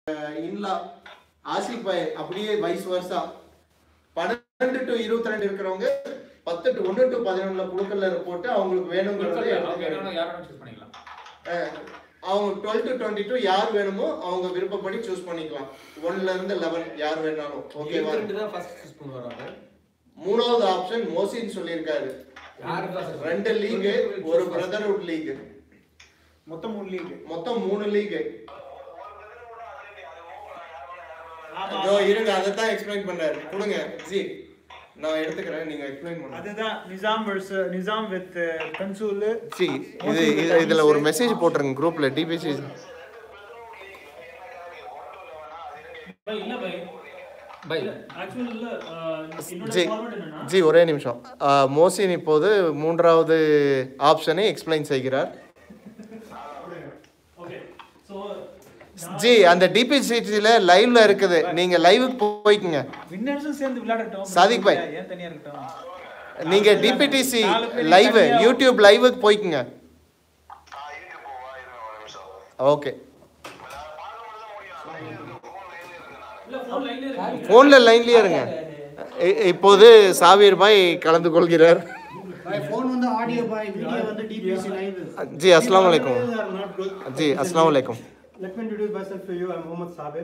In-law Asif பாய் அப்படியே wise versa 12 to 22 இருக்கிறவங்க 10 to 1 to 11ல குழுக்கள்ல போட்டு அவங்களுக்கு வேணும்ங்கறதை யாரும் சூஸ் பண்ணிக்கலாம். அவங்க 12 to 22 யார் வேணுமோ அவங்க விருப்பப்படி சூஸ் பண்ணிக்கலாம். 1ல இருந்து 11 யார் வேணாலும். ஓகேவா? 22 தான் ஃபர்ஸ்ட் சூஸ் பண்ணுவாங்க. மூணாவது ஆப்ஷன் மோசின் சொல்லிருக்காரு. ரெண்டு லீக் ஒரு பிரதர்ஹுட் லீக். மொத்தம் 3 லீக். அதோ இருங்க அத தான் எக்ஸ்பிளைன் பண்றாரு. கொடுங்க ஜி நான் எடுத்துக்கறேன் நீங்க எக்ஸ்பிளைன் பண்ணுங்க. அதுதான் நிசாம் வெர்சஸ் நிசாம் வித் கன்சூல். ஜி இதுல ஒரு மெசேஜ் போட்றேன் குரூப்ல டிபிசி. இல்ல பை ஆக்சுவலி இல்ல என்னோட ஃபார்மட் என்னன்னா ஜி ஒரே நிமிஷம். மோசின் இப்போது மூன்றாவது ஆப்ஷனை எக்ஸ்பிளைன் செய்கிறார். ஓகே சோ ஜி அந்த டிபிசில லைவ்ல இருக்குது. நீங்க லைவுக்கு போய்க்குங்க. வின்னர்ஸும் சேர்ந்து விளையாடட்டும். சாதிக் பாய் ஏன் தனியா இருக்கட்டும். நீங்க டிபிடிசி லைவ் யூடியூப் லைவுக்கு போய்க்குங்க. ஓகே போன்ல லைன்லயே இருங்க. இப்போது சாவீர் பாய் கலந்து கொள்கிறார். फोन வந்து ஆடியோ பாய் வீடியோ வந்து டிபிசி லைவ். जी अस्सलाम वालेकुम. जी अस्सलाम वालेकुम. Let me introduce myself to you. I'm Mohammad Sabir.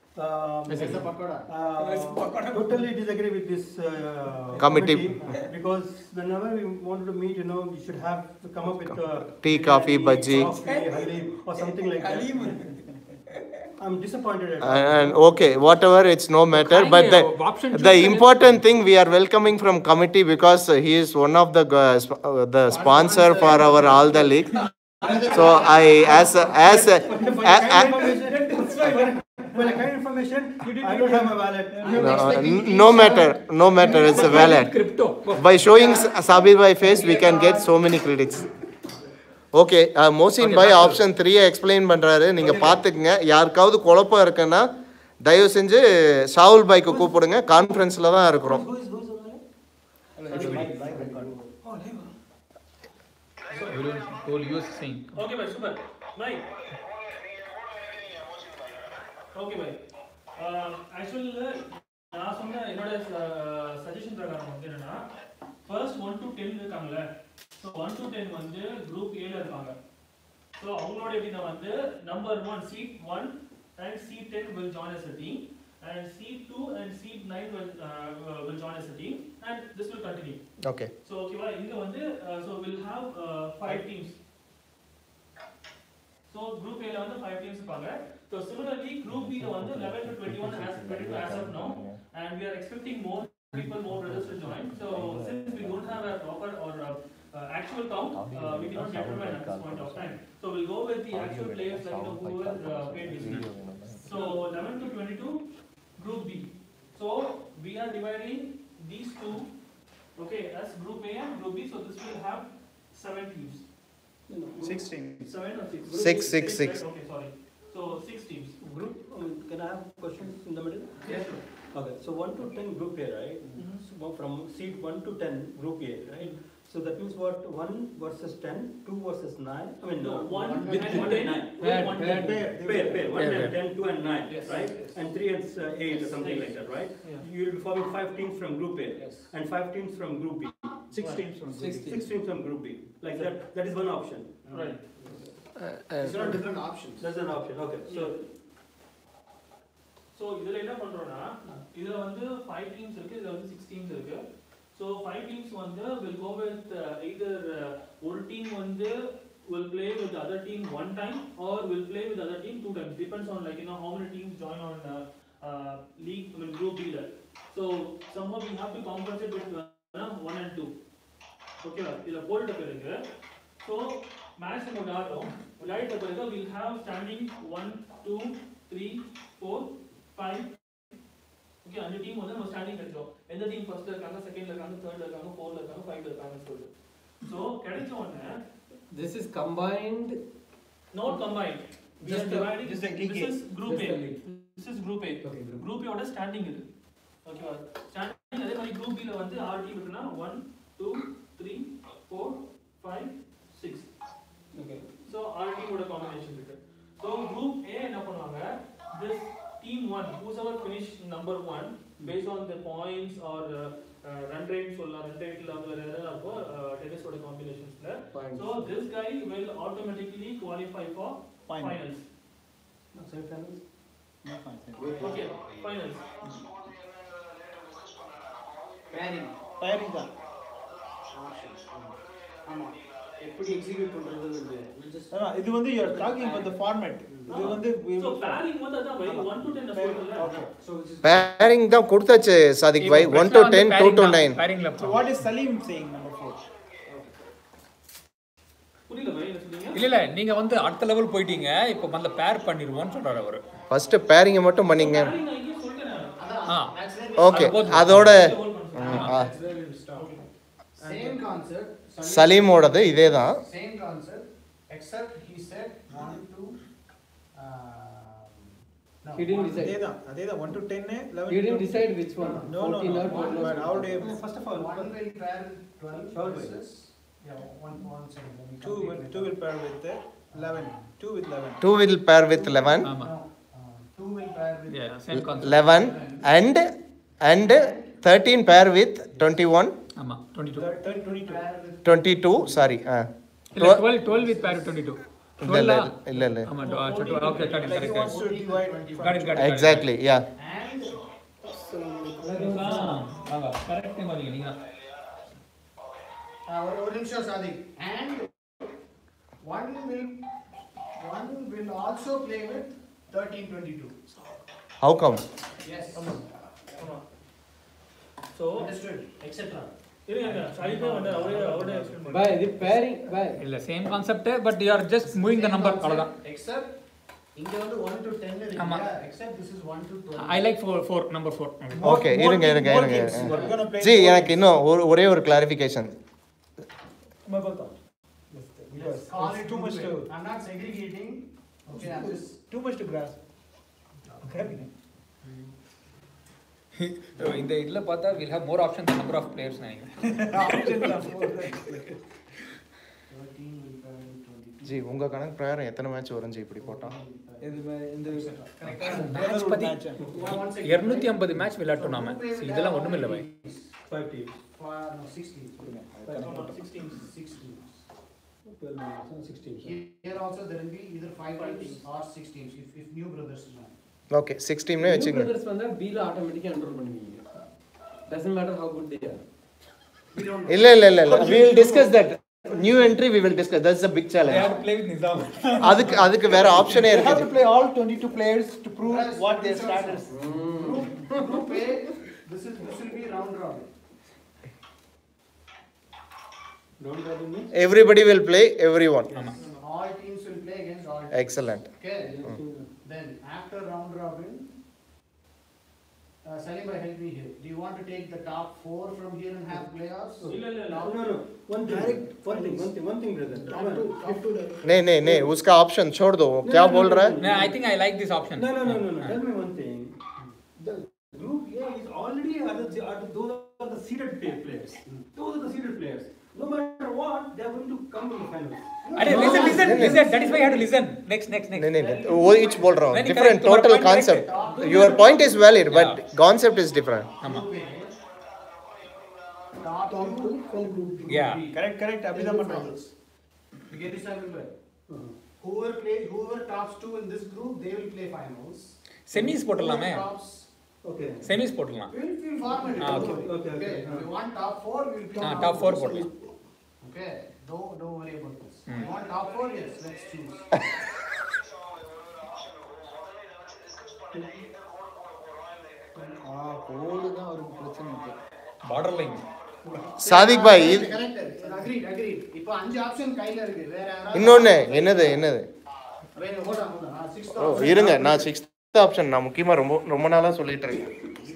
Totally disagree with this committee because whenever we wanted to meet, we should have to come up with tea, coffee, bhaji, halim or something like that. I'm disappointed at and okay whatever it's no matter but the important thing we are welcoming from committee because he is one of the sponsor for our all the league. So I as for the kind information I don't have a wallet. No matter it's a wallet. By showing Sabir by face we can get so many credits. Okay Mohsin பாய் option 3 explain பண்றாரு. நீங்க பாத்துக்கங்க. யாருக்காவது குழப்பம் இருக்குன்னா தயவு செஞ்சு ஷாவுல் பாய்க்கு கூப்பிடுங்க. கான்ஃபரன்ஸ்ல தான் இருக்கிறோம். ஓகே பை சூப்பர் பை. ஓகே பை ஆக்சுவலி நான் சொன்ன என்னோட சஜஷன் பிரகாரம் வந்து என்னன்னா ஃபர்ஸ்ட் 1 to 10 இருக்காங்கல. So 1 to 10 வந்து group A ல இருக்காங்க. So அவங்களோட எப்படினா வந்து number 1 seat 1 and seat 10 will join as a team and seat 2 and seat 9 will join as a team and this will continue. Okay. So okay இங்க வந்து so we'll have 5 teams. So group A ல வந்து 5 teams இருப்பாங்க. So similarly group B ல வந்து 11 to 21 as of now and we are expecting more brothers to join. So since we don't have a proper or actual count, we cannot determine at this point of time. So we'll go with the actual players like who were paid this. So 11 to 22 group B. So we are dividing these two okay as group A and group B. So this will have 7 teams. 16. 7 or 6? 6. Okay, sorry. So 6 teams. Group, can I have questions in the middle? Yes, sir. Okay, so 1 to 10 group A, right? So from seat 1 to 10 group A, right? So that means what? 1 versus 10, 2 versus 9. I mean, No, 1 and 9. pair. 1 and 10, 2 and 9, Yes. right? And 3 and 8 or something like that, right? Yeah. You will be forming 5 teams from group A and 5 teams from group B. 6 teams from 6 teams from group B. Like that. That is one option. Right. It's not different options. That's an option. Okay. So இதுல என்ன பண்றோம்னா இதுல வந்து 5 teams இருக்கு இதுல வந்து 6 teams இருக்கு. So 5 teams வந்து will go with either one team வந்து will play with the other team one time or will play with the other team 2 times. Depends on how many teams join on league group B ல. So somehow we have to compensate with 1 and 2. Okay இதுல bold இருக்கு. So match நம்ம விளையாடுற பிறகு we'll have standing 1 2 3 4 5. Okay, அந்த team வந்து நம்ம standing கிடைச்சோம். எந்த டீம் ஃபர்ஸ்ட்ல இருக்காங்க, செகண்ட்ல இருக்காங்க, தேர்ட்ல இருக்காங்க, ஃபோர்த்ல இருக்காங்க, ஃபைவ்ல இருக்காங்கன்னு சொல்லிட்டு. சோ கிடைச்ச உடனே this is combined, not combined. We are dividing. This is group A. This is group A. Okay, group A ஓட ஸ்டாண்டிங் இது. ஓகேவா? ஸ்டாண்டிங் அதே மாதிரி group B ல வந்து 6 டீம் இருக்குனா 1 2 3 4 5 6. Okay. So 6 டீமோட காம்பினேஷன் இருக்கு. So group A என்ன பண்ணுவாங்க? this team one, whoever finished number one, based on the points or run rate, run rate tennis combinations. So this guy will automatically qualify for finals. Semi-finals? No, fine. Okay, finals. Pairing தான். ஆமா எப்படி execute பண்றது இது வந்து you are talking about the format. இது வந்து So pairing வந்து அதான் 1 to 10 சொல்றல. Okay. so this is pairing தான் கொடுத்தாச்சு சாதிக் பாய் 1 to 10 2 to 9 பேரிங்ல So what is Salim saying number 4? புரியல பை என்ன சொல்றீங்க? இல்ல நீங்க வந்து அடுத்த லெவல் போயிட்டீங்க இப்போ வந்து பேர் பண்ணிடுவோம்னு சொல்றாரு அவரு ஃபர்ஸ்ட் பேரிங் மட்டும் பண்ணீங்க Pairing நான் இங்கே சொல்றேன். ஆ ஓகே அதோட same concept சலீமோடது இதே தான் same concept except he said 1 to no, He didn't decide. அதேதான் 1 to 10 11 You didn't decide which one. No, 14 or 12. but how do you First of all, one will pair 12 12 versus yeah one second let me 2 complete will pair with 11 2 with 11 2 will pair with 11 ஆமா no 2 will pair with yeah same concept 11 and 13 pair with 21 ஆமா 22 22 pair with 22 sorry இல்ல 12 with pair 22 இல்ல இல்ல ஆமா okay correct he wants to divide correct exactly yeah and வாங்க correct time வரீங்க நீங்க ஒரு நிமிஷம் Sadiq and one will also play with 13-22 how come yes So understood etc இருங்க சாலிபே வந்து அவரே explain By the pairing, by. இல்ல same concept but you are just moving the number அவ்வளவுதான் except இங்க வந்து 1 to 10 ஆமா. இருக்கு except this is 1 to 12 I like 4 number 4 okay இருங்க we're going to play G எனக்கு இன்னும் ஒரே ஒரு clarification Let's call it too much to I'm not segregating okay I'm just too much to grasp இந்த இதுல பார்த்தா we'll have more options than number of players நினைக்கிறேன் 13 will pair with 22 G உங்க கணக்கு பிரகாரம் எத்தனை மேட்ச் வரும் ஜி இப்படி போட்டா மேட்ச் பத்தி 250 மேட்ச் விளையாட்டோம் நாம இதெல்லாம் ஒண்ணுமே இல்ல பை 5 teams. no 16 16 12 minus 16. here also there will be either 5 teams or 6 teams if new brothers join okay 16 னே New வெச்சுங்க brothers வந்தா B ல automatically enroll பண்ணுவீங்க. Doesn't matter how good they are. we don't இல்ல we will discuss that new entry we will discuss that's a big challenge play with Nizam அதுக்கு வேற ஆப்ஷனே you இருக்கு have to play all 22 players to prove what their standards group A this will be round robin Round robin means? everybody will play everyone all teams will play against all teams. excellent Okay. Then after round robin, Salim bhai help me here. Do you want to take the top 4 from here and have playoffs? இல்ல No. One thing, brother. नहीं उसका option छोड़ दो वो क्या बोल रहा है no I think I like this option No. Tell me one thing. The group A is already those are the seeded players. Those are the seeded players. No matter what, they are going to come in the finals. अरे listen that is why you have to listen next नहीं वो each बोल रहा हूँ नहीं, different correct, total तुम्हारा point concept correct. your point is valid but Yeah. concept is different ஆமா Top 2 yeah correct அப்படிதான் பண்றாங்க You get this, Salim bhai? Whoever tops 2 in this group, they will play finals. semis போடலாமே Whoever tops, Okay. semis போடலாம் we'll format it. Ah, okay. Okay. If you want top 4, we'll play top 4 போடலாம் Okay. Don't worry about this. You want top 4? Yes, let's choose. கோடு தான் ஒரு பிரச்சனை இருக்கு border line Sadiq பாய் இது Correct. Agreed. இப்போ 5 option கையில இருக்கு. வேற யாராவது இன்னொன்னு என்னது Wait, hold on. Sixth O option. இருங்க நான் 6th ஆப்ஷன் நான் முக்கியமா ரொம்ப நாளா சொல்லிட்டு இருக்கேன்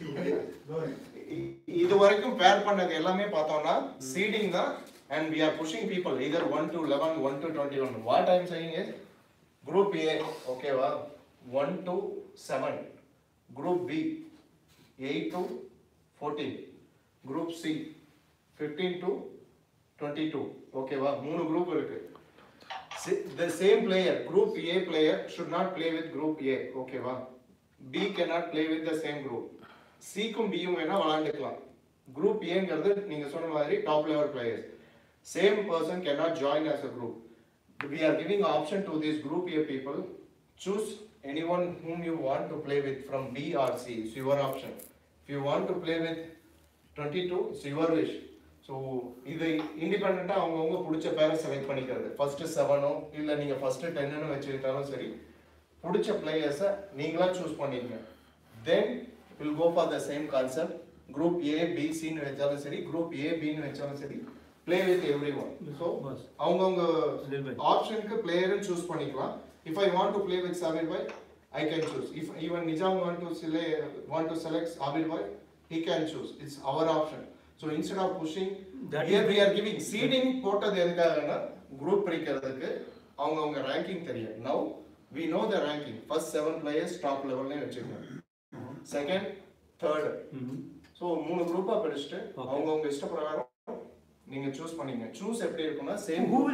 இது வரைக்கும் பேர் பண்ணது எல்லாமே பார்த்தோம்னா சீடிங் தான் and we are pushing people either 1 to 11 1 to 21 what I am saying is group A okay va 1 to 7 group B 8 to 14 group C 15 to 22 okay va மூணு group இருக்கு the same player group A player should not play with group A okay va B cannot play with the same group. C க்கும் B யும் வேணா விளையாண்டுக்கலாம். Group A ங்கிறது நீங்க சொன்ன மாதிரி top level players. Same person cannot join as a group. We are giving option to these group A people. Choose anyone whom you want to play with from B or C. It's your option. If you want to play with 22, it's your wish. So இது இண்டிபெண்டண்டா அவங்கவங்க பிடிச்ச பேரை select பண்ணிக்கிறது. First 7ஓ இல்ல நீங்க first 10ன்னு வச்சிட்டாலும் சரி. பிடிச்ச பிளேயர்ஸை நீங்களா சூஸ் பண்ணிக்கங்க. Then we'll go for the same concept. Group A, B, C ன்னு வெச்சாலும் சரி, group A, B ன்னு வெச்சாலும் சரி, play with everyone. So அவங்கவங்க ஆப்ஷனுக்கு பிளேயரை சூஸ் பண்ணிக்கலாம். If I want to play with Sabir Bhai, I can choose. If even Nizam want to select Sabir Bhai, he can choose. It's our option. So instead of pushing, here we are giving seeding போட்டது எதுக்காகனா group பிரிக்கிறதுக்கு அவங்கவங்க ranking தெரியும். Now we know the ranking. First 7 players top level ல வெச்சிருக்கோம். Second, third. So மூணு குரூப்பா பிரிச்சிட்டு அவங்கவங்க இஷ்ட பிரகாரம் நீங்க சூஸ் பண்ணீங்க. சூஸ் எப்படி இருக்கும்னா same who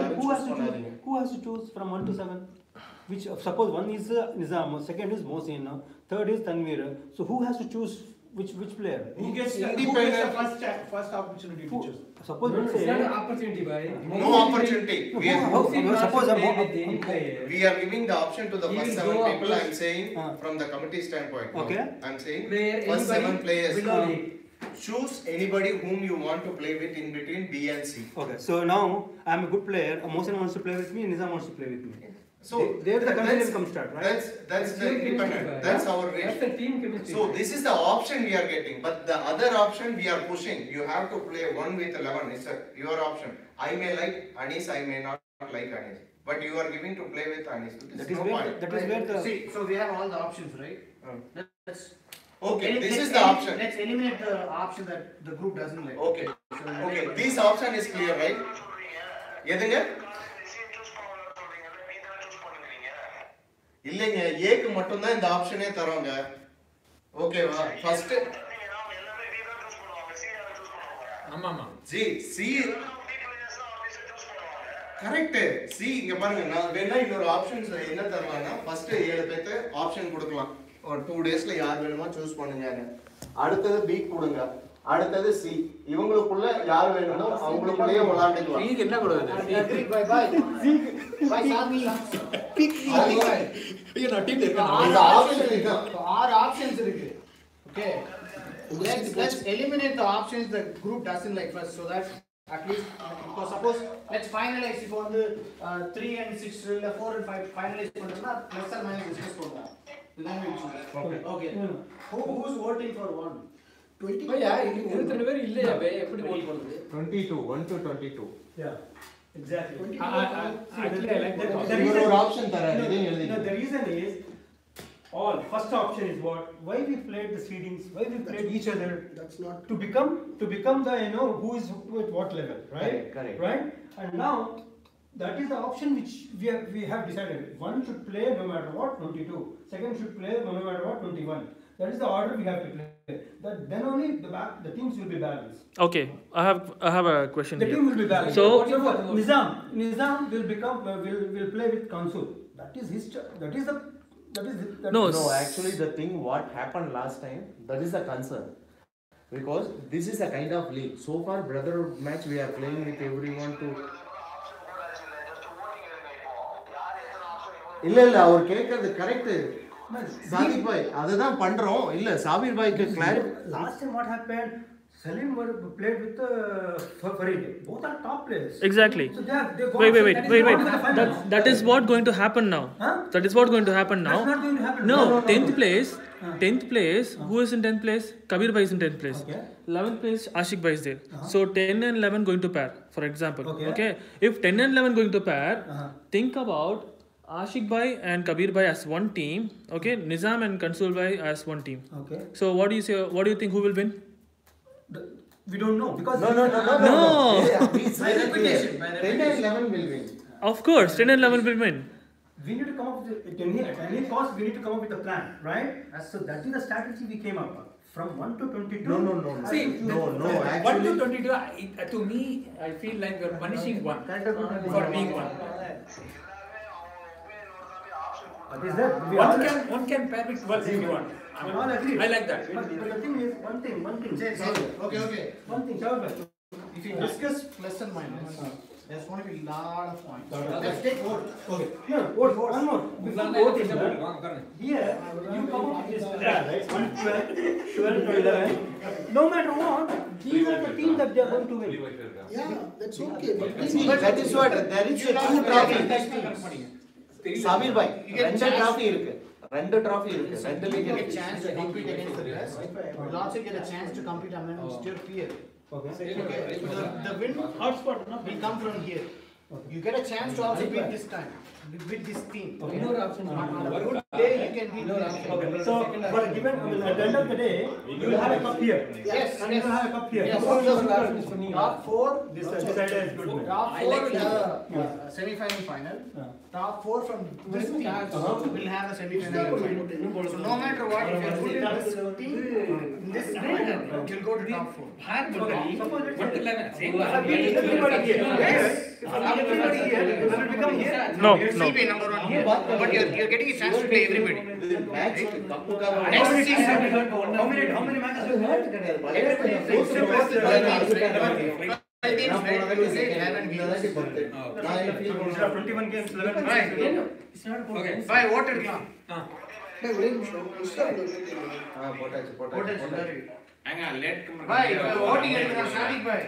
has to choose from 1 to 7? Which suppose one is Nizam, second is Mohsin, third is Tanvir. So who has to choose which player? Who gets the first opportunity to choose? Suppose we say It's not an opportunity, by no opportunity. suppose We are giving the option to the He first will 7 go people. up I'm saying from the committee standpoint. Okay. I'm saying Player, first 7 anybody players. below it. Choose anybody whom you want to play with in between B and C. okay. So now I'm a good player. Mohsin wants to play with me. Nizam wants to play with me. So there the that's- conversation comes start, right? That's the Team independent. chemistry, That's our That's wish. the team chemistry. So this is the option we are getting, but the other option we are pushing. You have to play 1 with 11. It's your option. I may like Anis, I may not like Anis, but you are giving to play with Anis. That is where the See, so we have all the options, right? Let's Okay, this let's is the option. Let's eliminate the option that the group doesn't like. Okay. Okay, this option is clear, right? எதுங்க? இல்லைங்க, ஏக்கு மட்டும் தான் இந்த ஆப்ஷனே தரோங்க. ஓகேவா? First ஆமா ஆமா சி கரெக்ட். சி இங்க பாருங்க, நான் வேணா இன்னொரு ஆப்ஷன்ஸ் என்ன தரலாம்னா ஃபர்ஸ்ட் 7 பேருக்கு ஆப்ஷன் கொடுக்கலாம். ஒரு 2 டேஸ்ல யார் வேணுமோ சூஸ் பண்ணுங்க. அடுத்தது பி கொடுங்க. அடுத்தது சி. இவங்களுக்குள்ள யார் வேணுமோ அவங்களுக்குள்ளேயே விளையாண்டுக்கலாம். நீங்க என்ன கொடுக்குது? Agreed, bye. Bye, Sami. ஐயோ நான் டீம்ல இருக்கேன். இந்த ஆப்ஷன் இதுதான். So our options இருக்கு. Okay. Let's eliminate the options the group doesn't like first, so that at least because suppose let's finalize if on the 3 and 6 இல்ல 4 and 5 finalize பண்றோம்னா plus or minus discuss பண்ணுவோம். Then we choose. Okay. Who's voting for 1? பையா 22 பேர் இல்லையா by? எப்படி vote பண்றது? 22 1 to 22. yeah, exactly. Actually I like that. The இவர் reason- ஒரு option தராரு. இதையும் எழுதி. No, the reason is all first option is what? Why we played the seedings? Why we played each other? That's not To become the who is who at what level, right? Correct. Right? And now that is the option which we have decided. One should play no matter what 22. Second should play no matter what 21. That is the order we have to play. That then only the teams will be balanced. Okay, I have a question The here. team will be balanced. So- Nizam will will play with Kansul. That is his. That is the. No, No, actually the thing what happened last time, that is the concern. Because this is a kind of league. So far brotherhood match we are playing with everyone to இல்ல அவர் கேக்குறது correct. Sabir பாய் அதுதான் பண்றோம். இல்ல சாபிர் பாய்க்கு clarity. Last time what happened? Salim played with Farid. Both are top players. Exactly. So they go Wait. outside, that is not the final. That is what going to happen now. Huh? That is what going to happen now. That's not going to happen. No, 10th place. Who is in 10th place? Kabir Bhai is in 10th place. Okay. 11th place, Ashik Bhai is there. So 10 and 11 going to pair, for example. Okay. If 10 and 11 going to pair, Uh-huh. think about Ashik Bhai and Kabir Bhai as one team. Okay, Nizam and Kansul Bhai as one team. Okay. So what do you say? What do you think? Who will win? We don't know because No. It's very clear. 10 and 11 will win. Of course, 10 and 11 will win. we need to come up with at any cost we need to come up with a plan, right? So that is the strategy we came up with. From 1 to 22. No. See, No, 1 actually to 22, to me, I feel like we are punishing one for being one. Is that we One all can pair with 12 if you want. we all agree. I like that. But the thing is, one thing. Okay. One thing, Shahab. If you discuss plus and minus, there's going to be a lot of points. Let's take vote. Okay. No, vote. One more. Before voting, here you come up with this plan, right? 1, 12 to 11. No matter what, these are the teams that they are going to win. Yeah, that's okay. But That is what there is a two trophy. Sabir bhai, ரெண்டு trophy இருக்கு. ரெண்டு trophy இருக்கு. ரெண்டு You league get a இருக்கு. chance to compete against the best. You'll also get a chance to compete amongst your peer. Okay. The win hotspot will come from here. You get a chance to also beat this time, with this team. Okay. On a good day, you can beat this. Okay. So, but given at the end of the day, you will have a cup here. Yes, And you will have a cup here. Yes. Top 4, This idea is good. Man. top 4 will have a semi-final final. Top 4 from this team will have a semi-final final. So no matter what, if you're good in this team, in this final, you'll go to top 4. Okay. Suppose let's say Same if I beat everybody here. Yes. If I beat everybody here, I will become here. No. CP number 1 here, but you're getting a chance to play everybody. Match கப்புக்காக Next season, How many matches you have? teams, right? You say 11 games. நான் என்ன feel Instead of 21 games, 11 Right. It's not about Okay. Bye, vote எடுக்கலாம். போட்டாச்சு. Bye, voting எடுக்கலாம், Sadiq bye.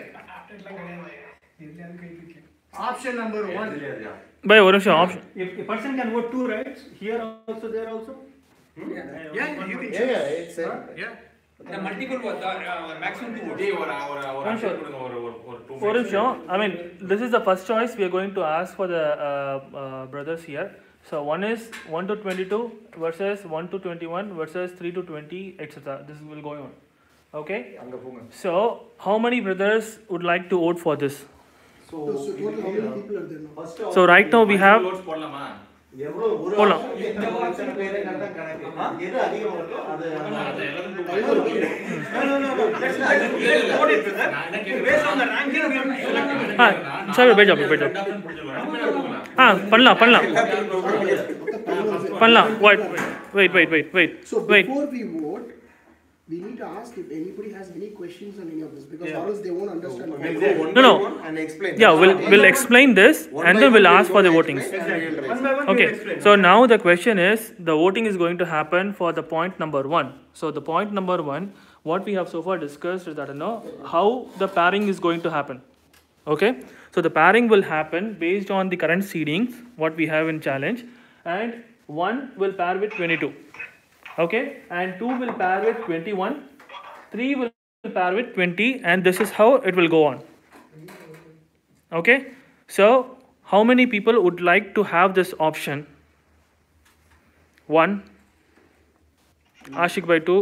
Option number 1. By one option. If a person can vote 2, right? Here also, there also. Yeah, you can Yeah, it's The multiple was maximum 2 votes. For sure. I mean, this is the first choice we are going to ask for the brothers here. So one is 1 to 22 versus 1 to 21 versus 3 to 20, etc. This will go on. Okay. அங்க போங்க. So how many brothers would like to vote for this? so total how many people are there now? So right now we have. எவ்வளவு ஒரு போலாம். எத்தனை பேரை கரெக்டா கணக்கு. எது அதிகம் வருதோ அது Based on the ranking, we are selecting. Sorry, bad job. பண்ணலாம். Wait. So before we vote, we need to ask if anybody has any questions on any of this, because or else they won't understand. No. and explain. Yeah, we'll explain this and then we'll ask for the votings. One by one, Okay, we'll explain. so now the question is, the voting is going to happen for the point number 1. So the point number 1, what we have so far discussed is that, how the pairing is going to happen. Okay, so the pairing will happen based on the current seedings, what we have in challenge, and 1 will pair with 22. Okay, and 2 will pair with 21, 3 will pair with 20, and this is how it will go on. Okay, so how many people would like to have this option? 1. Ashik by 2.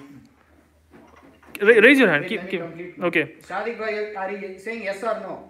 Raise your hand. Keep. Okay. Sadik bhai, are you saying yes or no?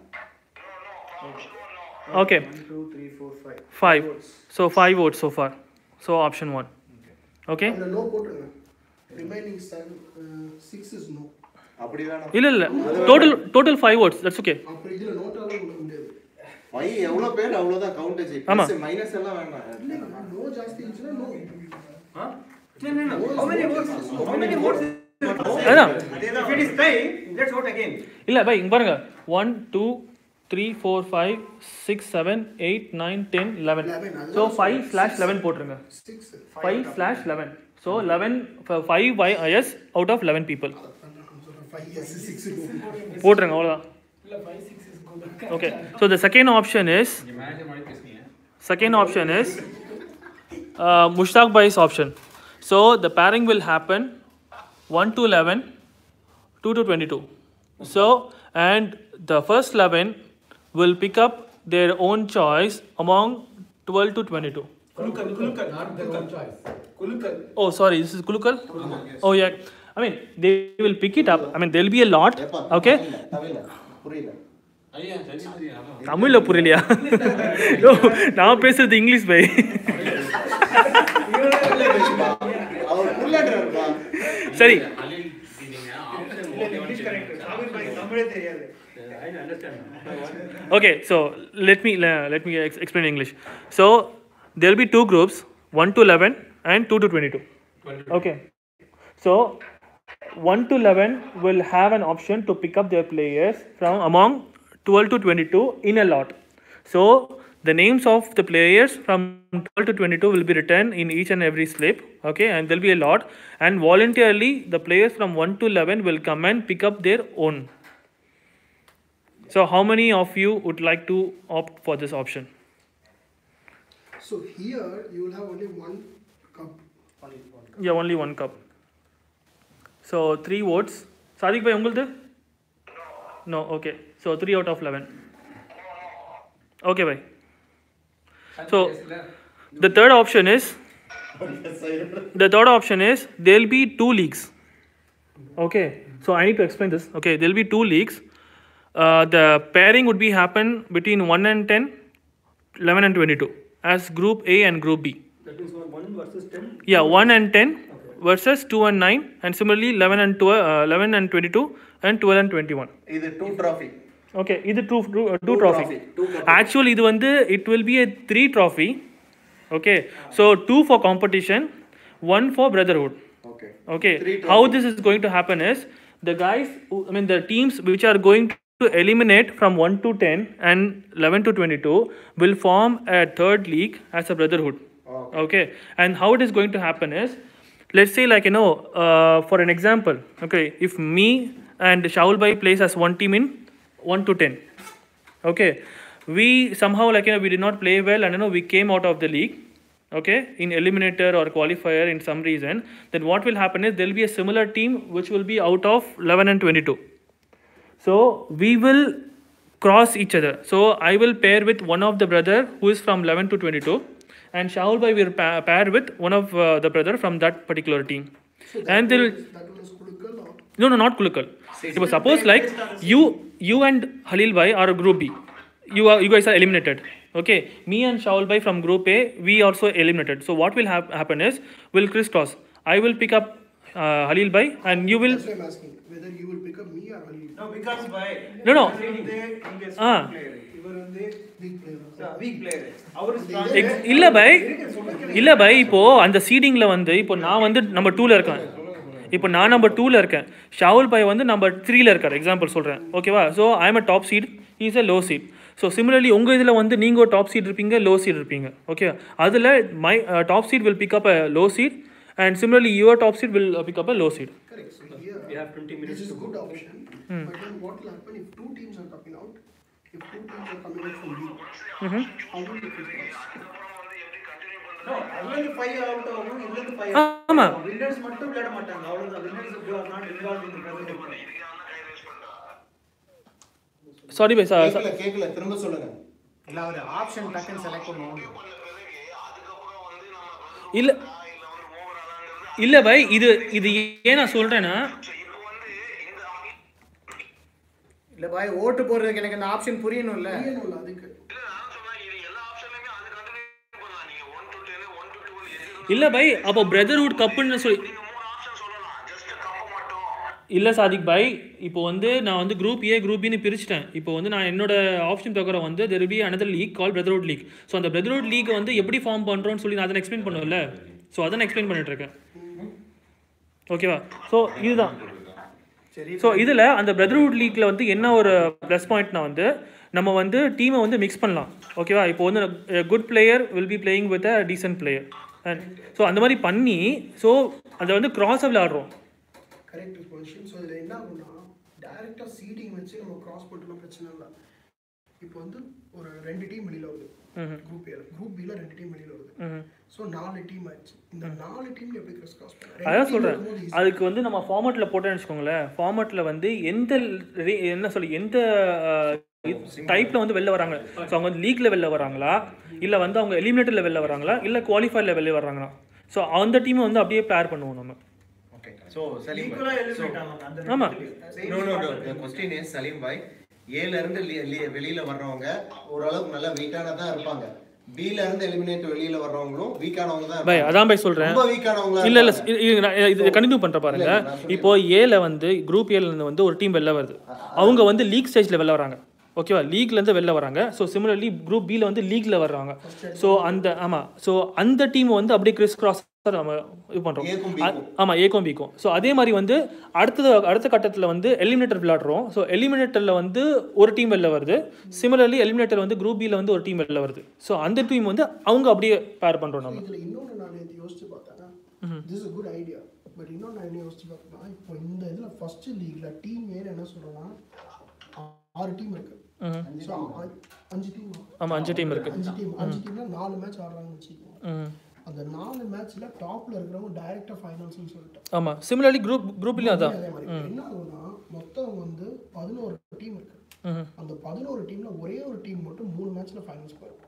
Okay. 1, 2, 3, 4, 5. 5. So 5 votes so far. So option 1. Okay. And no vote. Remaining 6 is no. அப்படி வேணாம். இல்ல. Total 5 votes. That's okay. அப்ப இதுல நோட்டால முடியாது. வை எவ்வளவு பேர் அவ்வளவுதான் கவுண்டேஜ். ஆமா. பிளஸ் மைனஸ் எல்லாம் வேண்டாம். No ஜாஸ்தி இருந்துச்சுனா no. No. How many votes? அதான். If it is tie, let's vote again. இல்ல பை இங்க பாருங்க. 1 2 3 4 5 6 7 8 9 10 11. So 5/11 போட்டுருங்க. 5/11. So 11 5 by yes out of 11 people. 5 yes 6 போட்டுருங்க அவ்வளவுதான். Okay. So the second option is Mushtaq Bhai's option. So the pairing will happen 1 to 11, 2 to 22. So and the first 11 will pick up their own choice among 12 to 22. Oh, sorry, this is Kulukal? Oh, yeah. I mean, they will pick it up. I mean, there will be a lot. Okay? புரியல. தமிழ்ல புரியலையா? நான் பேசுறது English by. அவர் புரியலன்றா. சரி. தமிழே தெரியாது. Okay, so let me explain in English. So there will be 2 groups. 1 to 11 and 2 to 22. Okay. So 1 to 11 will have an option to pick up their players from among 12 to 22 in a lot. So the names of the players from 12 to 22 will be written in each and every slip. Okay, and there will be a lot. And voluntarily, the players from 1 to 11 will come and pick up their own. So how many of you would like to opt for this option? So here you will have only one cup. Yeah, only one cup. So 3 votes. Sadiq bhai, ungaldu? No, okay. So 3 out of 11. Okay, bhai. So the third option is there will be 2 leagues. Okay. So I need to explain this. Okay, there will be 2 leagues. The pairing would be happen between 1 and 10, 11 and 22 as Group A and Group B. That is 1 versus 10? Yeah, 1 and 10 versus 2 and 9, and similarly 11 and 22 and 12 and 21. இது 2 trophy. Okay, இது 2 trophy. Actually, it will be a 3 trophy. Okay, so 2 for competition, 1 for brotherhood. Okay. How this is going to happen is the guys, the teams which are going to eliminate from 1 to 10 and 11 to 22 will form a third league as a brotherhood. Okay, and how it is going to happen is, let's say for an example, okay, if me and Shaul bhai plays as one team in 1 to 10, okay, we somehow we did not play well and we came out of the league, okay, in eliminator or qualifier in some reason, then what will happen is there will be a similar team which will be out of 11 and 22. So we will cross each other. So I will pair with one of the brother who is from 11 to 22, and Shaul bhai will pair with one of the brother from that particular team. So and they'll that was Kulukal or? no, not Kulukal. Suppose like you and Halil bhai are a Group B. You guys are eliminated. Okay, me and Shaul bhai from Group A, we also eliminated. So what will happen is we'll crisscross. I will pick up Halil bhai, and you will. That's why I'm asking whether you will pick up me or Halil. No, because by No. Big player. weak player. Our strong. இல்ல பை இப்போ அந்த சீடிங்ல வந்து இப்போ நான் வந்து number 2ல இருக்கேன். இப்போ நான் நம்பர் 2ல இருக்கேன். ஷாவுல் பை வந்து நம்பர் 3ல இருக்கார். எக்ஸாம்பிள் சொல்றேன். ஓகேவா? So I am a top seed, he is a low seed. So similarly உங்கள் இதில் வந்து நீங்கள் ஒரு டாப் சீட் இருப்பீங்க, லோ சீட் இருப்பீங்க. ஓகே, அதில் my top seed will pick up a low seed, and similarly your top seed will pick up a low seed. Correct. So here We have 20 minutes this is to a good option. But then what will happen if 2 teams are coming out? If 2 teams are coming out from league, how will they pick up? No, அதுல 5 out ஆகும், இதுல 5 ஆமா, winners மட்டும் விளையாட மாட்டாங்க. அவ்வளவுதான். Winners are not involved in the presentation. Sorry பை sir, கேக்கல திரும்ப சொல்லுங்க. இல்ல ஒரு ஆப்ஷன் டக்குன்னு செலக்ட் பண்ணுவோம். இல்ல பை, இது ஏன் நான் சொல்றேன்னா, இல்ல பாய் ஓட்டு போடுறதுக்கு எனக்கு அந்த ஆப்ஷன் புரியணும்ல. அதுக்கு இல்ல பை அப்போ பிரதர்ஹுட் கப்புன்னு சொல்லி இல்லை சாதிக் பாய், இப்போ வந்து நான் வந்து குரூப் ஏ குரூப் பின்னு பிரிச்சுட்டேன். இப்போ வந்து நான் என்னோட ஆப்ஷன் பிரகாரம் வந்து there will be another league called brotherhood league. So அந்த brotherhood league வந்து எப்படி ஃபார்ம் பண்ணுறோன்னு சொல்லி நான் அதை எக்ஸ்பிளைன் பண்ணுவேன்ல. ஸோ அதை நான் எக்ஸ்பிளைன் பண்ணிட்டு இருக்கேன். ஓகேவா? ஸோ இதுதான். ஸோ இதில் அந்த brotherhood leagueல வந்து என்ன ஒரு ப்ளஸ் பாயிண்ட்னா வந்து நம்ம வந்து டீமை வந்து மிக்ஸ் பண்ணலாம். ஓகேவா? இப்போ வந்து good player will be playing with a decent player. And so அந்த மாதிரி பண்ணி ஸோ அதை வந்து கிராஸாக விளையாடுறோம். Correct position. ஸோ இதில் என்ன ஆகும்னா டைரெக்டாக சீடிங் வச்சு நம்ம கிராஸ் பண்ணலாம், பிரச்சனை இல்லை. இப்போ வந்து ஒரு 2 டீம் வெளியில் வருது குரூப் ஏல, குரூப் பியில் 2 டீம் வெளியில் வருது. ஸோ 4 டீம் ஆயிடுச்சு. இந்த 4 டீம்ல எப்படி கிராஸ் பண்ணலாம்? அதான் சொல்கிறேன். அதுக்கு வந்து நம்ம ஃபார்மேட்டில் போட்டோன்னு வச்சுக்கோங்களேன். ஃபார்மேட்டில் வந்து எந்த டைப்பில் வந்து வெளில வராங்க. ஸோ அவங்க வந்து லீக்ல வெளில வராங்களா, இல்லை வந்து அவங்க எலிமினேட்டரில் வெளில வராங்களா, இல்லை குவாலிஃபயரில் வெளில வர்றாங்களா. ஸோ அந்த டீமை வந்து அப்படியே பேர் பண்ணுவோம் நம்ம. So Salim Equal eliminate ஆவாங்க அந்த ஆமா. No, the question is Salim bhai, A ல இருந்து வெளியில வர்றவங்க ஓரளவுக்கு நல்ல வீக்கானதா இருப்பாங்க. B ல இருந்து எலிமினேட் வெளியில வர்றவங்களும் வீக்கானவங்க தான் இருப்பாங்க. பை அதான் பை சொல்றேன். ரொம்ப வீக்கானவங்களா இல்ல இது கண்டினியூ பண்ற பாருங்க. இப்போ A ல வந்து குரூப் A ல இருந்து வந்து ஒரு டீம் வெளில வருது. அவங்க வந்து லீக் ஸ்டேஜ்ல வெளில வராங்க. ஓகேவா, லீக்லேருந்து வெளில வராங்க. ஸோ சிமிலர்லி குரூப் பியில் வந்து லீக்கில் வர்றாங்க. ஸோ அந்த டீம் வந்து அப்படியே கிறிஸ் கிராஸ் நம்ம இது பண்ணுறோம். ஆமாம், ஏக்கும் பிக்கும். ஸோ அதே மாதிரி வந்து அடுத்த கட்டத்தில் வந்து எலிமினேட்டர் விளையாடுறோம். ஸோ எலிமினேட்டரில் வந்து ஒரு டீம் வெளில வருது. சிமிலர்லி எலிமினேட்டர் வந்து குரூப் பியில் வந்து ஒரு டீம் வெளில வருது. ஸோ அந்த டீம் வந்து அவங்க அப்படியே பேர் பண்ணுறோம் நம்ம. இதில் இன்னொன்று நான் யோசிச்சு பார்த்தேன், this is good idea. But இன்னொன்று நான் என்ன யோசிச்சு பார்த்தேன்னா, இப்போ இந்த இதில் ஃபர்ஸ்ட் லீக்ல டீம் ஏன்னு என்ன சொல்கிறோன்னா 6 டீம் இருக்கு. So 5 team. ஆமாம், 5 டீம் இருக்கு. 5 டீம்ல 4 மேட்ச் ஆடுறாங்கன்னு வச்சுக்கோங்க. அந்த 4 மேட்ச்ல டாப்ல இருக்கிறவங்க டைரக்டா ஃபைனல்ஸ்னு சொல்லிட்டு. ஆமா, சிமிலர்லி குரூப்லயும் அதான். என்ன ஆகும்னா மொத்தம் வந்து 11 டீம் இருக்கு. அந்த 11 டீம்ல ஒரே ஒரு டீம் மட்டும் 3 மேட்ச்ல ஃபைனல்ஸ் போகும்.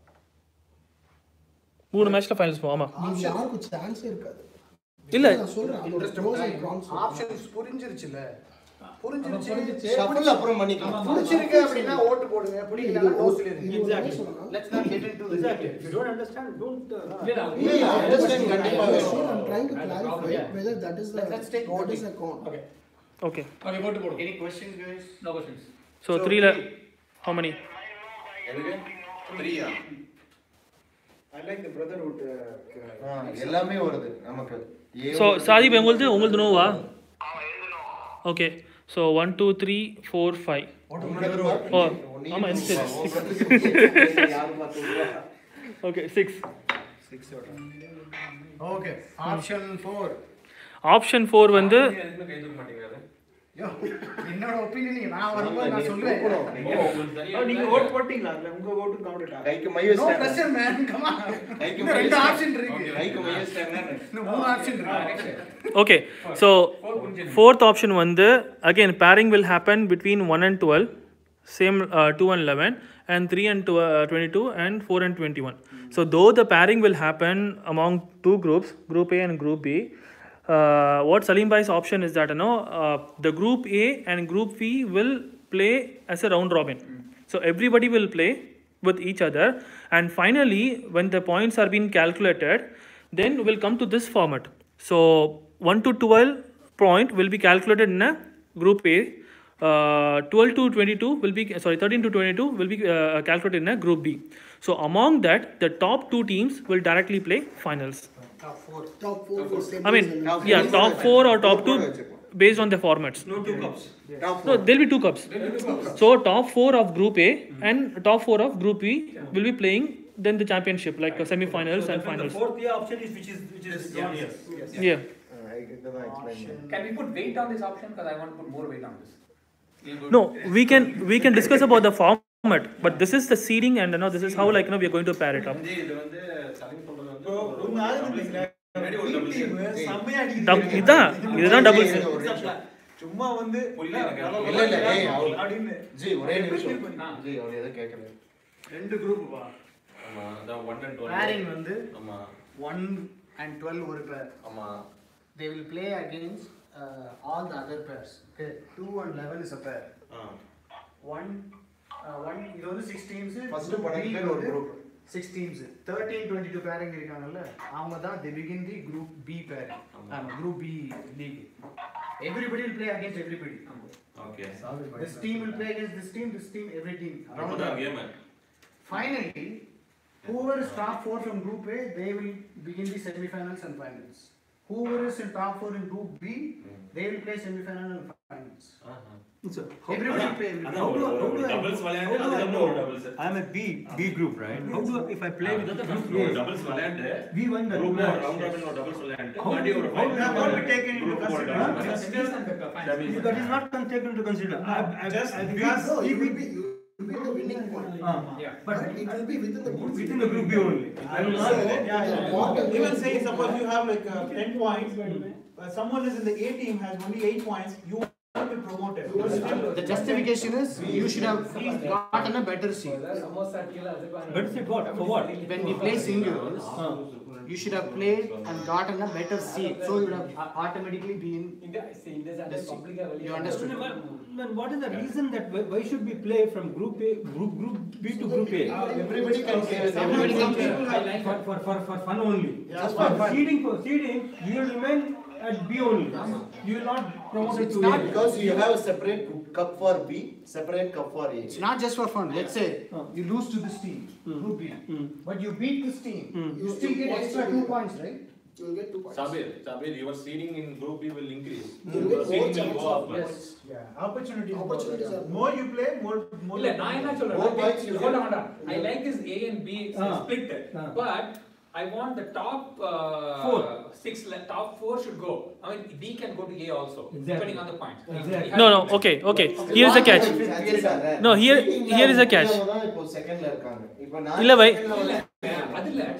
3 மேட்ச்ல ஃபைனல்ஸ் போகும். ஆமா, நீங்க யாருக்கும் சான்ஸே இருக்காது. இல்ல நான் சொல்றேன், அந்த ஆப்ஷன்ஸ் புரிஞ்சிருச்சுல. புரிஞ்சிருச்சு. ஷஃபிள் அப்புறம் பண்ணிக்கலாம். புரிஞ்சிருக்கு அப்படினா ஓட்டு போடுங்க. புரியலனா நோ சொல்லிருங்க. Exactly. Let's not get into this. If you don't understand, don't. Understand கண்டிப்பா. I'm trying to clarify whether that is the Let's take what is a con. Okay. okay. Okay, vote போடு. Any questions guys? No questions. So 3 la how many? எதுக்கு? 3 ஆ? I like the brotherhood. எல்லாமே வருது நமக்கு. So சாதிப் உங்களுக்கு Noah? Okay. So 1 2 3 4 5. Oh, ஆமா, 6. Okay, 6. Okay, option 4. Option 4 வந்து என்னோட opinion நான் வரும்போது நான் சொல்றேன். நீங்க ஓட் போட்டீங்களா? உங்க ஓட்டு கவுண்ட் ஆகும். கைக்கு மை No pressure man, come on. கைக்கு இன்னும் 2 ஆப்ஷன் இருக்கு. கைக்கு மை வச்சிட்டாங்க. இன்னும் 3 ஆப்ஷன் இருக்கு. okay. So fourth option வந்து again pairing will happen between 1 and 12, same 2 and 11, and 3 and 22, and 4 and 21. So though the pairing will happen among 2 groups, Group A and Group B, what Salim Bhai's option is that the Group A and Group B will play as a round robin. So everybody will play with each other, and finally when the points are being calculated, then we'll come to this format. So 1 to 12 point will be calculated in a Group A. 12 to 22 will be 13 to 22 will be calculated in a Group B. So among that, the top 2 teams will directly play finals. Top 4 will stay. I mean, yeah, top 4 or top 2 based on the formats. No 2 cups. No, there'll be 2 cups. So top 4 of Group A and top 4 of Group B will be playing then the championship, like semi-finals and finals. The fourth option is which is yes. Yeah. Can we put weight on this option? Because I want to put more weight on this. No, we can discuss about the format, but this is the seeding, and this is how we are going to pair it up. இது வந்து சலிம் சொல்றது வந்து ரொம்ப ஆகுதுங்களா? இதுதான் doubles. சும்மா வந்து இல்ல ஏய் அப்படினு ஜி ஒரே நிமிஷம் ஜி அவர் எதை கேட்கல. 2 குரூப் வா. ஆமா, அத 1 and 12. Pairing வந்து ஆமா 1 and 12 ஒரு pair. ஆமா. They will play against all the other pairs. Okay, 2 and 11 is a pair. 1 இது வந்து 6 teams. First 12 பேர் ஒரு group. 6 teams. 13 22 pairing இருக்காங்கல்ல, அவங்க தான் they begin the group B pairing. Group B league. Everybody will play against everybody. Okay. This team will play against this team, every team. Finally, whoever is top 4 from Group A, they will begin the semi-finals and finals. Whoever is in top 4 in Group B, they will play semi-final and finals. Everybody will play. doubles விளையாண்டு அதுக்கு அப்புறம் ஒரு doubles. I am a B group, right? How do if I play with group A? doubles விளையாண்டு we won the group round robin or doubles விளையாண்டு பாடி ஒரு final not be taken into consideration. That is not taken into consider. Just because he will be the winning point. But it will be within the group B only. I will not. Even say suppose you have like 10 points, someone is in the A team has only 8 points, you will be promoted. The justification is you should have gotten a better seed. Better seed what? For what? When we play singles, you should have played and gotten a better seed, so you would have automatically been. You understood? Then what is the reason that why should we play from Group A, Group B to Group A? Everybody can play. Everybody can play. For fun only. Just for fun. Seeding, you will remain at B only. You will not promote it to A. Because you have a separate cup for B, separate cup for A. It's not just for fun. Let's say you lose to this team, Group B, but you beat this team. You still get extra 2 points, right? You will get 2 points. Sabir, your seeding in Group B will increase. You will get Your more seeding will go up. chances. Yeah. Opportunities Opportunities are More you play, more. இல்ல நான் என்ன More points you சொல்றேன், get. hold on. I like this A and B split, but I want the top 4 top 4 should go. I mean, B can go to A also, depending on the points. Exactly. No, okay. Here's the catch. No, here is a catch. இப்போ செகண்ட்ல இருக்காங்க. இப்போ நான் இல்ல by. அது இல்ல.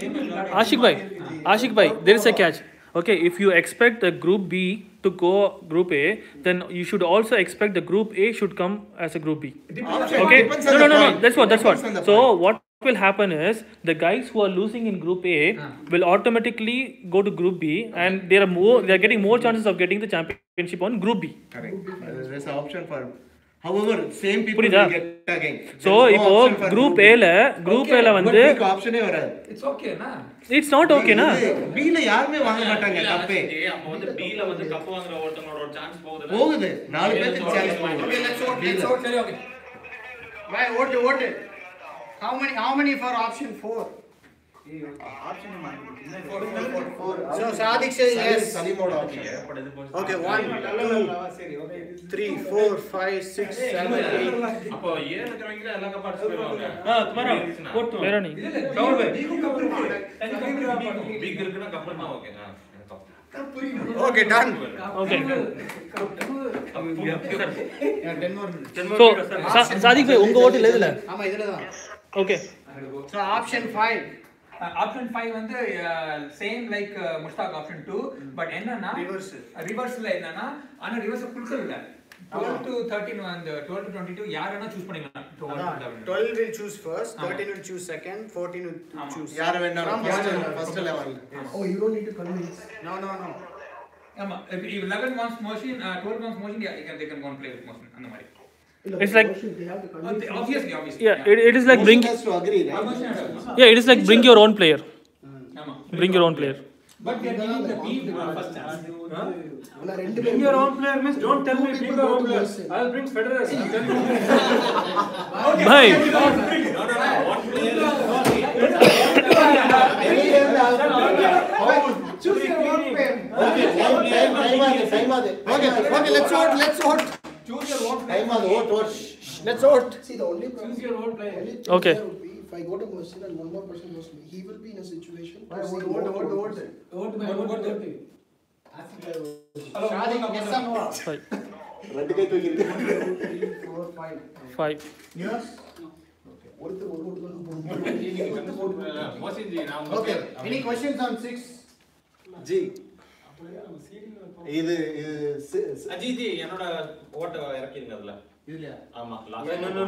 Ashik bhai, there is a catch. Okay, if you expect the group B to go group A, then you should also expect the group A should come as a group B. Okay? No. That's what. So what will happen is the guys who are losing in group A will automatically go to group B, and they are getting more chances of getting the championship on group B. Correct. There's an option for. However, same people புரியுதா? will get again. So இப்போ group A ல வந்து ஆப்ஷனே வராது. It's okay na. It's not okay na. B ல யாருமே வாங்க மாட்டாங்க கப்பே. அப்ப வந்து B ல வந்து கப் வாங்குற ஒருத்தங்களோட ஒரு சான்ஸ் போகுது. போகுது. 4 பேருக்கு சான்ஸ் போகுது. Okay, let's vote. சரி, okay. Why vote? How many for option 4? So Sadik says yes. Salimோட option. Okay, 1, 2, 3, 4, 5, 6, 7, 8. அப்போ A இருக்கறவங்க எல்லாம் கப் பார்ட்டிசிபேட் பண்ணுவாங்க. வேற நீ. Big இருக்குனா கப் பண்ணா ஓகேங்க. Okay, done. Okay. Yeah, 10 more minutes. So Sadiq bhai உங்க ஓட்டு இல்ல. ஆமா இதுல தான். Okay. So option 5. Option 5 வந்து same like Mushtaq option 2, but என்னன்னா ரிவர்ஸ்ல என்னன்னா ஆனா ரிவர்ஸ் குடுக்கல இல்ல. 12 to 13 and 12 to 22 யாரனா சூஸ் பண்ணிக்கலாம். 12 will choose first, 13 will choose second, 14 will choose. யார வேணாலும் first level. Oh, you don't need to convince. No. ஆமா, if 11 wants motion, 12 wants motion, yeah, they can go and play with motion அந்த மாதிரி. It's like They have to convince. Obviously. yeah, it is like bring Has to agree, right? yeah, it is like bring your own player. ஆமா. Bring your own player. But they are giving the B first chance. ஆனா ரெண்டு Bring your own player means don't tell me bring your own player. I'll bring Federer. Bhai. Choose your own player. Time ஆது. Okay, let's vote. Choose your own Time ஆது. Vote. Let's vote. See, the only problem. Choose your own player. Only thing Okay. there would be if I go to Mohsin and one more person goes to me, he will be in a situation. to say Vote. Shadik, yes or no? 3, 4, 5. 5. Yes. ஒருத்தர் ஒரு ஓட்டு தான் மோசின்ஜி நான் Okay. Any questions on 6? G. இது அஜிஜி என்னோட ஓட்ட இறக்கிருங்க அதுல. இதுல. ஆமா No.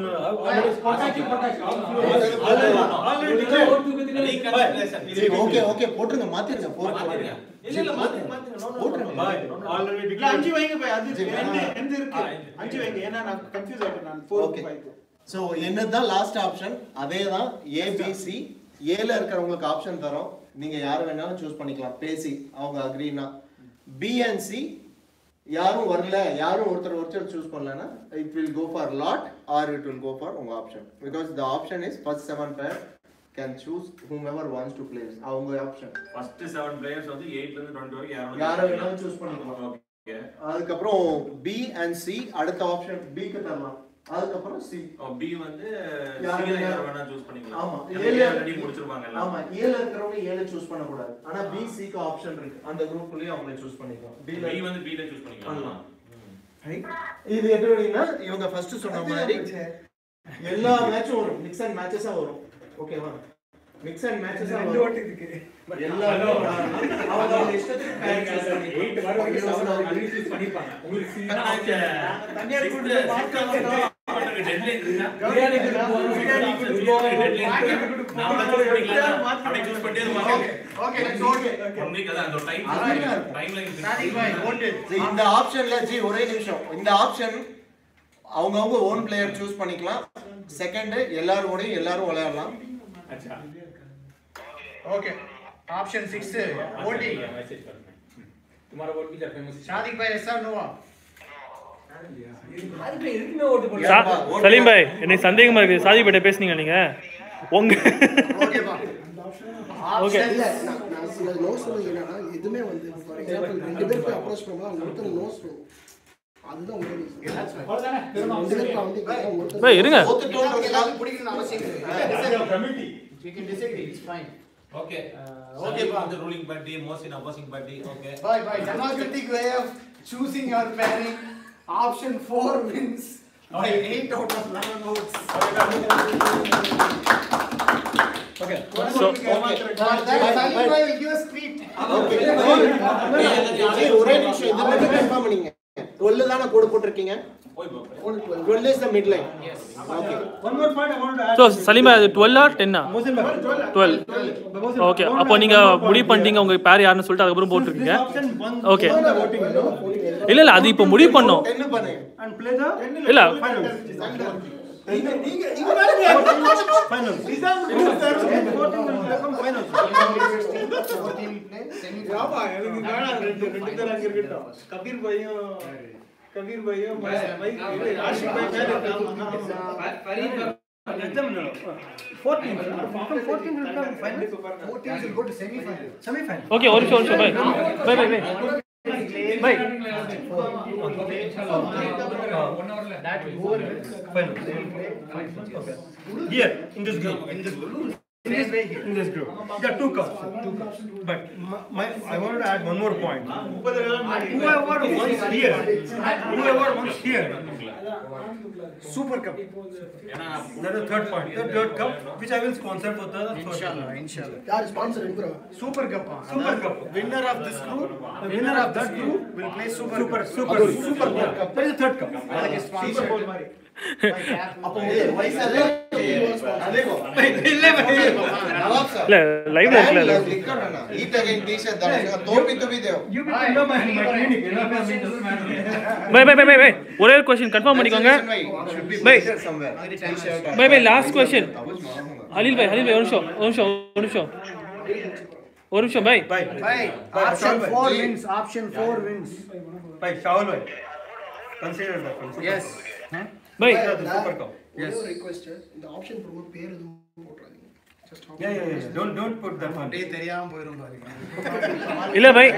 ஓகே போட்டுருங்க மாத்திருங்க மாத்திருங்க. இல்ல மாத்திருங்க. Already இல்ல 5 வைங்க பை அது எந்த இருக்கு 5 வைங்க ஏன்னா நான் கன்ஃபியூஸ் ஆயிட்டேன் நான் 4 5. ஸோ என்னதான் லாஸ்ட் ஆப்ஷன் அதே தான் ஏபிசி ஏல இருக்கிறவங்களுக்கு ஆப்ஷன் தரோம் நீங்க யார் வேணாலும் சூஸ் பண்ணிக்கலாம் பேசி அவங்க அக்ரினா பி அண்ட் சி யாரும் வரல யாரும் ஒருத்தர் சூஸ் பண்ணலன்னா it will go for lot or it will go for உங்க option because the option is first 7 பேர் can choose whomever wants to play அவங்க ஆப்ஷன் ஃபர்ஸ்ட் 7 பிளேயர்ஸ் வந்து 8 ல இருந்து 20 வரைக்கும் யாரை வேணாலும் சூஸ் பண்ணிக்கலாம் அதுக்கப்புறம் பி அண்ட் சி அடுத்த ஆப்ஷன் பிக்கு தரலாம் அதுக்கப்புறம் சி பி வந்து யாரை வேணா சூஸ் பண்ணிக்கலாம் ஆமா ஏல ரெடி முடிச்சிருவாங்க எல்லாம் ஆமா ஏல இருக்கறவங்க ஏல சூஸ் பண்ண கூடாது ஆனா பி சி க்கு ஆப்ஷன் இருக்கு அந்த குரூப்லயே அவங்க சூஸ் பண்ணிக்கலாம் பி வந்து பி ல சூஸ் பண்ணிக்கலாம் இது எப்படின்னா இவங்க ஃபர்ஸ்ட் சொன்ன மாதிரி எல்லா மேட்சும் வரும் மிக்ஸ் அண்ட் மேட்சஸா வரும் ஓகேவா மிக்ஸ் அண்ட் மேட்சஸா வரும் ஓட்டு இருக்கு எல்லா அவங்க இஷ்டத்துக்கு 8 வர வரைக்கும் 7 அவங்க சூஸ் பண்ணிப்பாங்க உங்களுக்கு சி தான் ஆப்ஷன் தனியா கூட மார்க் இந்த ஆப்ஷன்ல ஜி ஒரே நிமிஷம் இந்த ஆப்ஷன் அவங்க ஓன் பிளேயர் சூஸ் பண்ணிக்கலாம் செகண்ட் எல்லாரும் கூட எல்லாரும் விளையாடலாம் ஓகே ஆப்ஷன் 6 ஓட்டிங் तुम्हारा वोट भी famous Shadiq bhai, yes or no? அதுக்கு எதுக்குமே ஓட்டு போடுறீங்க சலீம் பாய் எனக்கு சந்தேகமா இருக்கு சாதி பட்ட பேசுனீங்க நீங்க உங்க ஓகே இல்ல நான் சில நோ சொல்லுங்க என்னன்னா எதுமே வந்து ஃபார் எக்ஸாம்பிள் ரெண்டு பேர் போய் அப்ரோச் பண்ணும்போது அவங்க ஒருத்தர் நோ சொல்லுவோம் அதுதான் ஒரே ரெண்டு பேருக்கு வந்து ஒருத்தர் பாய் இருங்க எல்லாரும் பிடிக்கணும்னு அவசியம் இல்லை. We can disagree, it's fine. Okay. Okay, Salim on the ruling party, Mohsin opposing party. Okay. By democratic way of choosing your pairing, option 4 wins by 8 out of 11 votes. Okay. So, Salim bhai will give us treat. ஒரே நிமிஷம் இந்த மாதிரி confirm பண்ணீங்க 12 தான code போட்டுருக்கீங்க 12 is the midline. Yes. Okay. One more point I wanted to add. So Salim bhai அது 12 R 10 Mohsin bhai, 12 okay அப்போ நீங்க முடிவு பண்ணிட்டீங்க உங்க பேர் யாருன்னு சொல்லிட்டு அதுக்கப்புறம் போட்டுருக்கீங்க Okay. the voting, you know, இல்ல இல்ல அது இப்போ முடிவு பண்ணோம் 10 பண்ணுங்க and play the இல்ல finals. Finals. Voting will become finals. 14 will play semi-final. Kabir பையும் Ashiq bhai let them know. 14 from 14 will come final. 14 will go to semi-final. Semi-final. Okay ஒரு நிமிஷம் பாய் பாய் That whoever wins. Final. Okay. Here in this group. In this group. There are two cups. But I wanted to add one more point. Whoever wants here, Super Cup. That is the third point. The third cup, which I will sponsor for the first. Inshallah. யார் sponsor எடுக்குறா Super Cup. Super Cup. Winner of this group, the winner of that group will play Super Cup. Cup. That is the third cup. Like a sponsor. அப்போ வயசாலே இல்ல லைவ்ல இருக்குல்ல ईट again T-shirt दाना तोपी तो भी देओ You will know my clinic. பாய் ஒரே ஒரு क्वेश्चन கன்ஃபார்ம் பண்ணிக்கோங்க பாய் பாய் லாஸ்ட் क्वेश्चन ஹலீல் பாய் ஒரு நிமிஷம் பாய் Bye. Option 4 wins. Option 4 wins. By Shahul bhai. Consider that. Yes. பாய் Super Cup. yes request இந்த ஆப்ஷன் ப்ரோமோட் பேர் எதுவும் போட்றாதீங்க just Yeah. Don't put that one. அப்படியே தெரியாம போயிரும் பாருங்க. இல்ல பாய்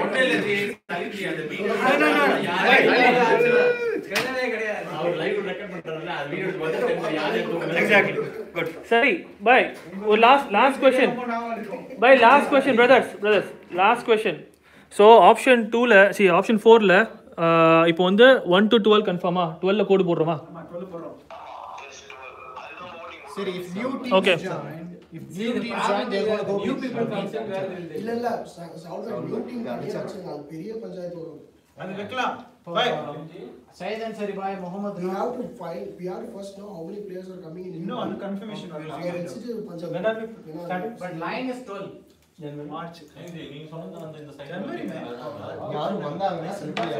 அவர் லைவ் ரெக்கார்ட் பண்றாருல அது வீடியோஸ் பார்த்து யாரே Exactly. Good. சரி பாய் ஒரு லாஸ்ட் क्वेश्चन பாய் last question brothers last question so option 2ல ஆப்ஷன் 4ல இப்போ வந்து 1 to 12 கன்ஃபார்மா 12ல கோட் போடுறோமா சரி, if new teams Okay. join, they're going to go new with people concept வேற இல்ல இல்ல சால்வ் நியூ டீம் கான்செப்ட் அது பெரிய பஞ்சாயத்து வரும் அது வைக்கலாம் Saeed Ansari bhai, Mohammad we have to find we have to first know how many players are coming in இன்னும் அந்த confirmation we are considered panchayat When are we starting? but line is 12. March. நீங்க சொன்னது அந்த இந்த side யாரும் வந்தாங்கன்னா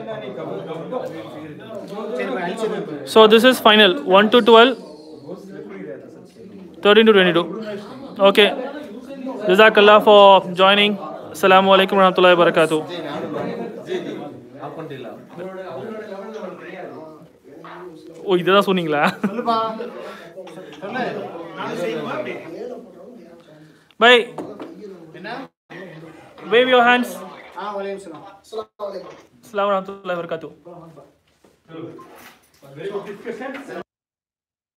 So this is final 1 to 12 13 to 22 okay jazakallah for joining assalamu alaikum warahmatullahi wabarakatuh ஓ இததான் சொன்னீங்களா சொல்லுப்பா சொல்லு. பை என்ன? wave your hands வலைக்கும் சலாம். assalamu alaikum warahmatullahi wabarakatuh